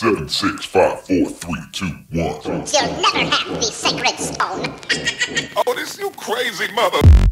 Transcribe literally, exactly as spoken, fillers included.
Seven, six, five, four, three, two, one. You'll never have the sacred stone. Oh, this you crazy mother...